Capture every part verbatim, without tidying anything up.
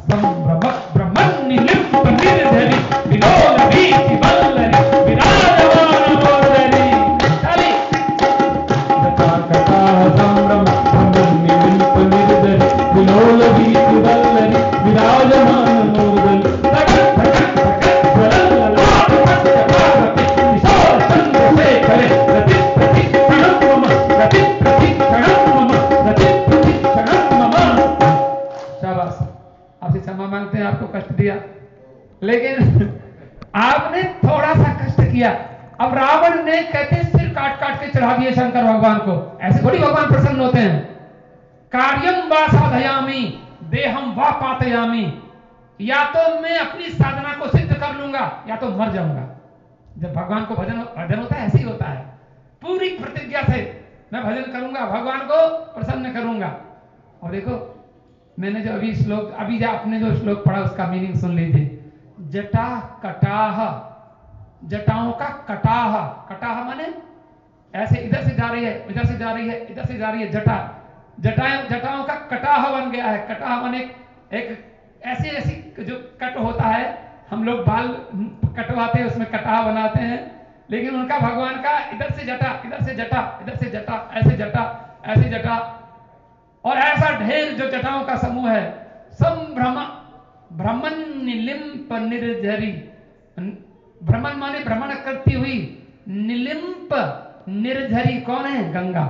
संभ्रम ब्रह्मन् निलिम्प निर्धरि विलोल वीचि वल्लरि विराजमान मूर्धनि चली जटा कटाह संभ्रम ब्रह्मन् निलिम्प निर्धरि विलोल वीचि वल्लरि विराजमान मूर्धनि धगत धगत धगत ज्वलल ललाट पट्टपावके किशोर चंद्रशेखरे रति प्रतिक्षणं मम रति प्रतिक्षणं मम रति प्रतिक्षणं मम। शाबाश, आपसे क्षमा मांगते हैं, आपको कष्ट दिया, लेकिन आपने थोड़ा सा कष्ट किया। अब रावण ने कहते सिर काट काट के चढ़ा दिए शंकर भगवान को। ऐसे थोड़ी भगवान प्रसन्न होते हैं। कार्यम वा साधयामी देहम वा पातयामी, या तो मैं अपनी साधना को सिद्ध कर लूंगा या तो मर जाऊंगा। जब भगवान को भजन भजन होता है ऐसे ही होता है, पूरी प्रतिज्ञा से मैं भजन करूंगा, भगवान को प्रसन्न करूंगा। और देखो मैंने जो अभी श्लोक अभी जो आपने जो श्लोक पढ़ा उसका मीनिंग सुन लीजिए। जटा कटाह, जटाओं का कटाह, कटाह माने ऐसे इधर से जा रही है, इधर से जा रही है, इधर से जा रही है, जटा जटाएं जटाओं का कटाह बन गया है। कटाह माने एक ऐसी ऐसी जो कट होता है, हम लोग बाल कटवाते हैं उसमें कटाह बनाते हैं, लेकिन उनका भगवान का इधर से जटा, इधर से जटा, इधर से जटा, ऐसे जटा, ऐसे जटा, और ऐसा ढेर जो जटाओं का समूह है। संभ्रम भ्रमण निलिम्प निर्झरी, भ्रमण माने भ्रमण करती हुई, निलिम्प निर्झरी कौन है? गंगा।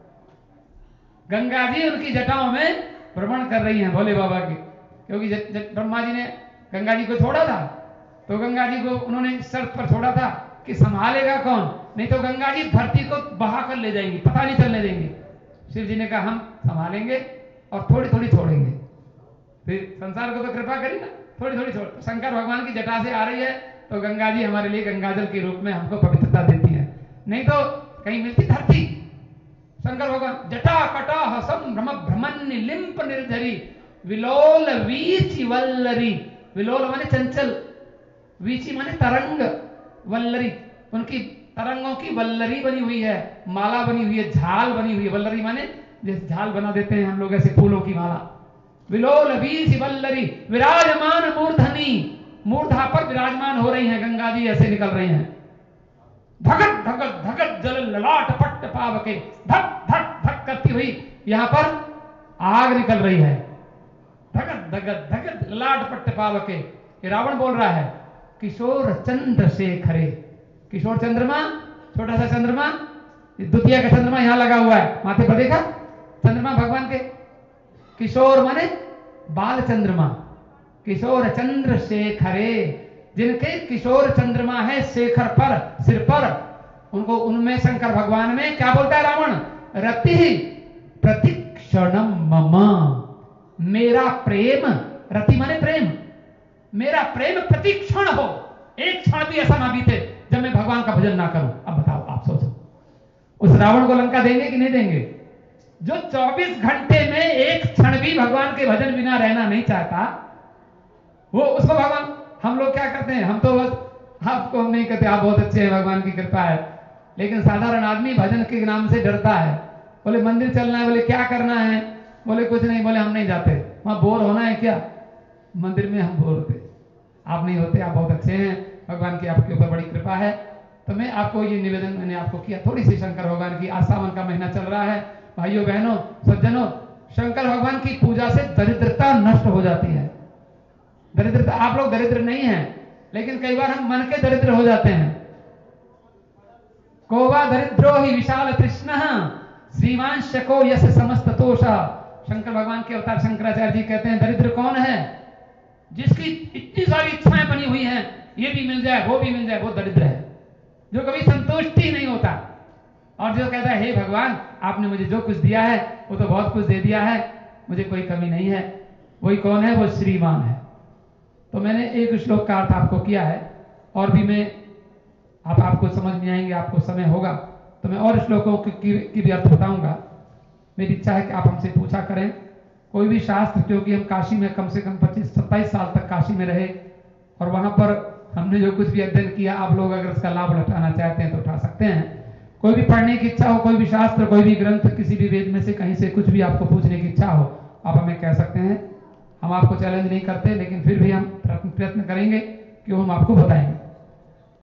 गंगा जी उनकी जटाओं में भ्रमण कर रही हैं भोले बाबा की, क्योंकि ब्रह्मा जी ने गंगा जी को छोड़ा था, तो गंगा जी को उन्होंने शर्त पर छोड़ा था कि संभालेगा कौन, नहीं तो गंगा जी धरती को बहा कर ले जाएंगी, पता नहीं चलने देंगी। शिव जी ने कहा हम संभालेंगे और थोड़ी थोड़ी छोड़ेंगे। फिर संसार को तो कृपा करी ना, थोड़ी थोड़ी छोड़। शंकर भगवान की जटा से आ रही है तो गंगा जी हमारे लिए गंगाजल के रूप में हमको पवित्रता देती है, नहीं तो कहीं मिलती धरती। शंकर भगवान जटा कटाह संभ्रम भ्रमण निलिम्प निर्झरी विलोल वीचि वल्लरी, विलोल माने चंचल, वीचि माने तरंग, वल्लरी उनकी तरंगों की वल्लरी बनी हुई है, माला बनी हुई है, झाल बनी हुई है। वल्लरी माने जैसे झाल बना देते हैं हम लोग ऐसे फूलों की माला। विलोल वीचि वल्लरी विराजमान मूर्धनी, मूर्धा पर विराजमान हो रही हैं गंगा जी, ऐसे निकल रही हैं। धगत धगत धगत जल ललाट पट्ट पावके, धक धक धक करती हुई यहां पर आग निकल रही है। धगत धगत धगत ललाट पट्ट पावके, ये रावण बोल रहा है। किशोर चंद्रशेखरे, किशोर चंद्रमा, छोटा सा चंद्रमा, द्वितीय का चंद्रमा यहां लगा हुआ है माथे पर, देखा चंद्रमा भगवान के। किशोर माने बाल चंद्रमा, किशोर चंद्रशेखरे, जिनके किशोर चंद्रमा है शेखर पर, सिर पर, उनको उनमें शंकर भगवान में क्या बोलता है रावण? रति प्रतिक्षणम मम, मेरा प्रेम, रति माने प्रेम, मेरा प्रेम प्रतिक्षण हो, एक क्षण भी ऐसा ना बीते जब मैं भगवान का भजन ना करूं। अब बताओ, आप सोचो, उस रावण को लंका देंगे कि नहीं देंगे? जो चौबीस घंटे में एक क्षण भी भगवान के भजन बिना रहना नहीं चाहता, वो उसको भगवान, हम लोग क्या करते हैं, हम तो बस आपको हम नहीं कहते, आप बहुत अच्छे हैं, भगवान की कृपा है, लेकिन साधारण आदमी भजन के नाम से डरता है। बोले मंदिर चलना है, बोले क्या करना है, बोले कुछ नहीं, बोले हम नहीं जाते, वहां बोर होना है क्या? मंदिर में हम बोर होते, आप नहीं होते, आप बहुत अच्छे हैं, भगवान की आपके ऊपर बड़ी कृपा है। तो मैं आपको ये निवेदन मैंने आपको किया, थोड़ी सी शंकर भगवान की, आज सावन का महीना चल रहा है, भाइयों बहनों सज्जनों, शंकर भगवान की पूजा से दरिद्रता नष्ट हो जाती है। दरिद्रता, आप लोग दरिद्र नहीं हैं, लेकिन कई बार हम मन के दरिद्र हो जाते हैं। कोवा दरिद्रो ही विशाल कृष्ण श्रीमान शको यश समस्त तोषा, शंकर भगवान के अवतार शंकराचार्य जी कहते हैं दरिद्र कौन है? जिसकी इतनी सारी इच्छाएं बनी हुई हैं, ये भी मिल जाए वो भी मिल जाए, वो दरिद्र है, जो कभी संतुष्टि नहीं होता, और जो कहता है हे भगवान आपने मुझे जो कुछ दिया है वो तो बहुत कुछ दे दिया है, मुझे कोई कमी नहीं है, वही कौन है? वो श्रीमान है। तो मैंने एक श्लोक का अर्थ आपको किया है, और भी मैं आप आपको समझ में आएंगे, आपको समय होगा तो मैं और श्लोकों की, की, की भी अर्थ बताऊंगा। मेरी इच्छा है कि आप हमसे पूछा करें कोई भी शास्त्र, क्योंकि हम काशी में कम से कम पच्चीस सत्ताईस साल तक काशी में रहे, और वहां पर हमने जो कुछ भी अध्ययन किया, आप लोग अगर इसका लाभ उठाना चाहते हैं तो उठा सकते हैं। कोई भी पढ़ने की इच्छा हो, कोई भी शास्त्र, कोई भी ग्रंथ, किसी भी वेद में से कहीं से कुछ भी आपको पूछने की इच्छा हो, आप हमें कह सकते हैं, हम आपको चैलेंज नहीं करते, लेकिन फिर भी हम प्रयत्न प्रयत्न करेंगे कि हम आपको बताएंगे।